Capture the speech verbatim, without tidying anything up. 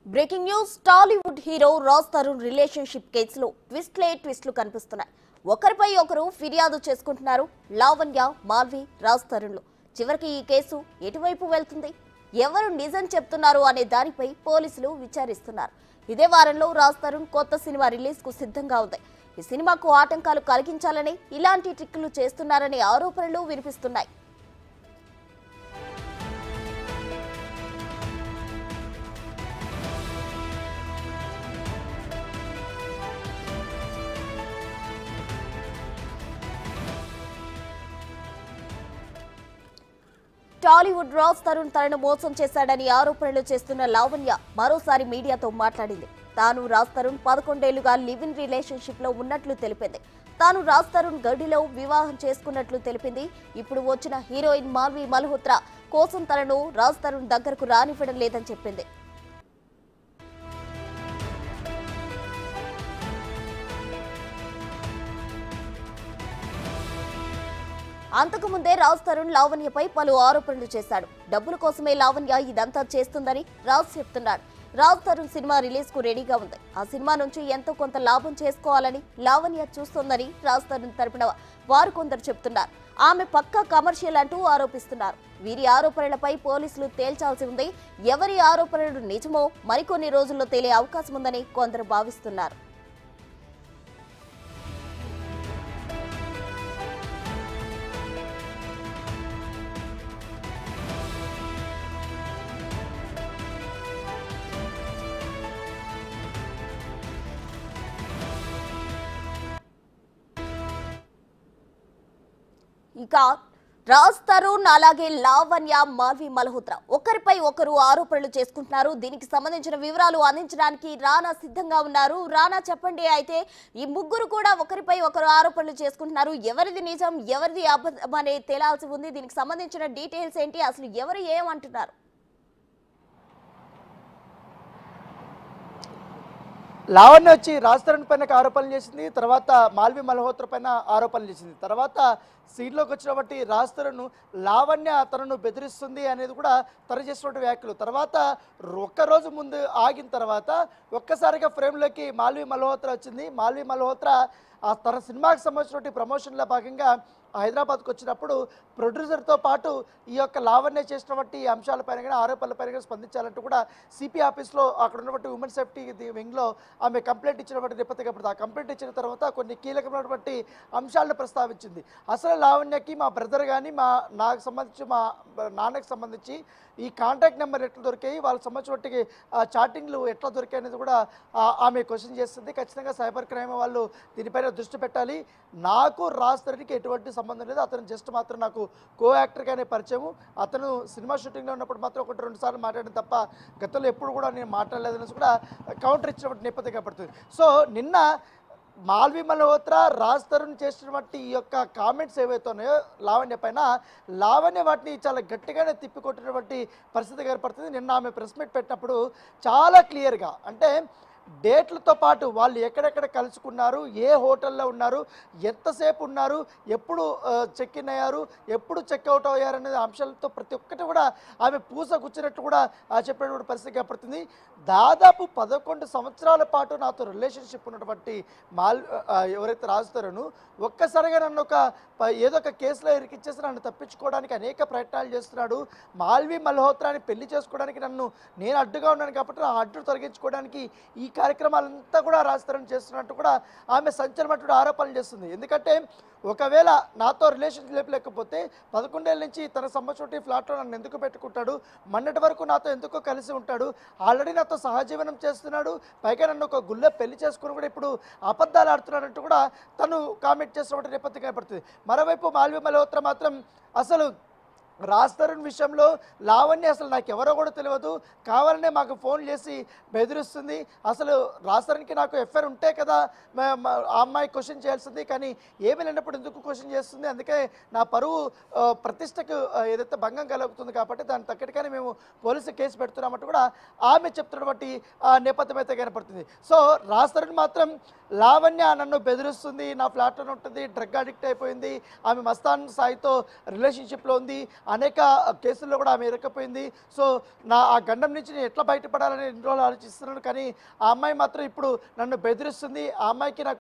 Breaking news Tollywood hero Raj Tarun relationship కేసులో ట్విస్ట్లే ట్విస్ట్లు కనిపిస్తున్నాయి. ఒకరిపై ఒకరు ఫిర్యాదు చేసుకుంటున్నారు. లావణ్య, మాల్వి, రాజ్ తరుణ్లు. చివరికి ఈ కేసు ఎటువైపు వెళ్తుంది, ఎవరు నిజం చెప్తున్నారు అనే దానిపై పోలీసులు విచారిస్తున్నారు. ఇదే వారంలో రాజ్ తరుణ్ కొత్త సినిమా రిలీజ్ కు సిద్ధంగా ఉంది. ఈ సినిమాకు ఆటంకాలు కలిగించాలని ఇలాంటి ట్రిక్లు చేస్తున్నారనే ఆరోపణలు వినిపిస్తున్నాయి. టాలీవుడ్ రాజ్ తరుణ్ తనను మోసం చేశాడని ఆరోపణలు చేస్తున్న లావణ్య మరోసారి మీడియాతో మాట్లాడింది. తాను రాజ్ తరుణ్ పదకొండేళ్లుగా లివ్ ఇన్ రిలేషన్షిప్ లో ఉన్నట్లు తెలిపింది. తాను రాజ్ తరుణ్ గడిలో వివాహం చేసుకున్నట్లు తెలిపింది. ఇప్పుడు వచ్చిన హీరోయిన్ మాల్వి మల్హోత్రా కోసం తనను రాజ్ తరుణ్ దగ్గరకు రానివ్వడం లేదని చెప్పింది. అంతకుముందే రాజ్ తరుణ్ లావణ్యపై పలు ఆరోపణలు చేశాడు. డబ్బుల కోసమే లావణ్య ఇదంతా చేస్తుందని రాజ్ చెప్తున్నాడు. రాజ్ తరుణ్ సినిమా రిలీజ్ కు రెడీగా ఉంది. ఆ సినిమా నుంచి ఎంతో కొంత లాభం చేసుకోవాలని లావణ్య చూస్తోందని రాజ్ తరుణ్ తరపున వారు కొందరు చెప్తున్నారు. ఆమె పక్కా కమర్షియల్ అంటూ ఆరోపిస్తున్నారు. వీరి ఆరోపణలపై పోలీసులు తేల్చాల్సి ఉంది. ఎవరి ఆరోపణలు నిజమో మరికొన్ని రోజుల్లో తేలే అవకాశం ఉందని కొందరు భావిస్తున్నారు. ఇక రాజ్ తరుణ్ అలాగే లావణ్య, మాల్వి మల్హోత్రా ఒకరిపై ఒకరు ఆరోపణలు చేసుకుంటున్నారు. దీనికి సంబంధించిన వివరాలు అందించడానికి రానా సిద్ధంగా ఉన్నారు. రానా, చెప్పండి. అయితే ఈ ముగ్గురు కూడా ఒకరిపై ఒకరు ఆరోపణలు చేసుకుంటున్నారు. ఎవరిది నిజం, ఎవరిది అబద్ధం అనేది తేలాల్సి ఉంది. దీనికి సంబంధించిన డీటెయిల్స్ ఏంటి, అసలు ఎవరు ఏమంటున్నారు? లావణ్య వచ్చి రాజ్ తరుణ్ పైన ఆరోపణలు చేసింది. తర్వాత మాల్వి మల్హోత్రా పైన ఆరోపణలు చేసింది. తర్వాత సీన్లోకి వచ్చినటువంటి రాజ్ తరుణ్ లావణ్య తనను బెదిరిస్తుంది అనేది కూడా తను చేసినటువంటి వ్యాఖ్యలు. తర్వాత ఒక్కరోజు ముందు ఆగిన తర్వాత ఒక్కసారిగా ఫ్రేమ్లోకి మాల్వి మల్హోత్రా వచ్చింది. మాల్వి మల్హోత్రా ఆ తన సినిమాకి సంబంధించినటువంటి ప్రమోషన్లో భాగంగా హైదరాబాద్కు వచ్చినప్పుడు ప్రొడ్యూసర్తో పాటు ఈ యొక్క లావణ్య చేసినటువంటి అంశాలపైన కానీ ఆరోపణలపైన కానీ స్పందించాలంటూ కూడా సిపి ఆఫీస్లో అక్కడ ఉన్నటువంటి ఉమెన్ సేఫ్టీ వింగ్లో ఆమె కంప్లైంట్ ఇచ్చినటువంటి నేపథ్యంగా ఆ కంప్లైంట్ ఇచ్చిన తర్వాత కొన్ని కీలకమైనటువంటి అంశాలను ప్రస్తావించింది. అసలు లావణ్యకి మా బ్రదర్ కానీ మా నాకు సంబంధించి మా నాన్నకి సంబంధించి ఈ కాంటాక్ట్ నెంబర్ ఎట్లా దొరికాయి, వాళ్ళకి సంబంధించినటువంటి చాటింగ్లు ఎట్లా దొరికాయి అనేది కూడా ఆమె క్వశ్చన్ చేస్తుంది. ఖచ్చితంగా సైబర్ క్రైమ్ వాళ్ళు దీనిపైన దృష్టి పెట్టాలి. నాకు రాజ్ తరుణ్కి ఎటువంటి సంబంధం లేదు. అతను జస్ట్ మాత్రం నాకు కో యాక్టర్గానే పరిచయం. అతను సినిమా షూటింగ్లో ఉన్నప్పుడు మాత్రం ఒకటి రెండు సార్లు మాట్లాడిన తప్ప గతంలో ఎప్పుడు కూడా నేను మాట్లాడలేదని కూడా కౌంటర్ ఇచ్చినటువంటి నేపథ్యంగా పడుతుంది. సో నిన్న మాల్వి మల్హోత్రా రాజ్ తరుణ్ చేసినటువంటి ఈ యొక్క కామెంట్స్ ఏవైతే ఉన్నాయో లావణ్య పైన, లావణ్య వాటిని చాలా గట్టిగానే తిప్పికొట్టినటువంటి పరిస్థితి ఏర్పడుతుంది. నిన్న ఆమె ప్రెస్ మీట్ పెట్టినప్పుడు చాలా క్లియర్గా, అంటే డేట్లతో పాటు వాళ్ళు ఎక్కడెక్కడ కలుసుకున్నారు, ఏ హోటల్లో ఉన్నారు, ఎంతసేపు ఉన్నారు, ఎప్పుడు చెక్ ఇన్ అయ్యారు, ఎప్పుడు చెక్అవుట్ అయ్యారు అనే అంశాలతో ప్రతి ఒక్కటి కూడా ఆమె పూస గుచ్చినట్టు కూడా చెప్పినటువంటి పరిస్థితి ఏర్పడుతుంది. దాదాపు పదకొండు సంవత్సరాల పాటు నాతో రిలేషన్షిప్ ఉన్నటువంటి మాల్ ఎవరైతే రాజ్ తరుణ్ ఒక్కసారిగా నన్ను ఒక ఏదో ఒక కేసులో ఇరికిచ్చేసి నన్ను తప్పించుకోవడానికి అనేక ప్రయత్నాలు చేస్తున్నాడు. మాల్వి మల్హోత్రాని పెళ్లి చేసుకోవడానికి నన్ను నేను అడ్డుగా ఉన్నాను కాబట్టి ఆ అడ్డు తొలగించుకోవడానికి ఈ కార్యక్రమాలంతా కూడా రాజ్ తరుణ్ చేస్తున్నట్టు కూడా ఆమె సంచలనటువంటి ఆరోపణలు చేస్తుంది. ఎందుకంటే ఒకవేళ నాతో రిలేషన్షిప్ లేకపోతే పదకొండేళ్ళ నుంచి తన సంబంధించిన ఫ్లాట్లో నన్ను ఎందుకు పెట్టుకుంటాడు, మొన్నటి వరకు నాతో ఎందుకో కలిసి ఉంటాడు, ఆల్రెడీ నాతో సహజీవనం చేస్తున్నాడు, పైగా నన్ను ఒక గుళ్ళ పెళ్లి చేసుకుని కూడా ఇప్పుడు అబద్ధాలు ఆడుతున్నాడంటూ కూడా తను కామెంట్ చేస్తున్నటువంటి నేపథ్యం ఏర్పడుతుంది. మరోవైపు మాల్వి మల్హోత్రా మాత్రం అసలు రాజ్ తరుణ్ విషయంలో లావణ్య అసలు నాకు ఎవరో కూడా తెలియదు, కావాలనే మాకు ఫోన్ చేసి బెదిరిస్తుంది, అసలు రాజ్ తరుణ్కి నాకు ఎఫ్ఐఆర్ ఉంటే కదా ఆ అమ్మాయి క్వశ్చన్ చేయాల్సింది, కానీ ఏమీ లేనప్పుడు ఎందుకు క్వశ్చన్ చేస్తుంది, అందుకే నా పరువు ప్రతిష్టకు ఏదైతే భంగం కలుగుతుంది కాబట్టి దాని తగ్గట్టుగానే మేము పోలీసు కేసు పెడుతున్నామంటూ కూడా ఆమె చెప్తున్నటువంటి నేపథ్యం అయితే కనపడుతుంది. సో రాజ్ తరుణ్ మాత్రం లావణ్య నన్ను బెదిరిస్తుంది, నా ఫ్లాట్లో ఉంటుంది, డ్రగ్ అడిక్ట్ అయిపోయింది, ఆమె మస్తాన్ సాయితో రిలేషన్షిప్లో ఉంది, అనేక కేసుల్లో కూడా ఆమె ఇరకపోయింది. సో నా ఆ గండం నుంచి నేను ఎట్లా బయటపడాలని ఎన్ని రోజులు ఆలోచిస్తున్నాను, కానీ ఆ అమ్మాయి మాత్రం ఇప్పుడు నన్ను బెదిరిస్తుంది. ఆ అమ్మాయికి నాకు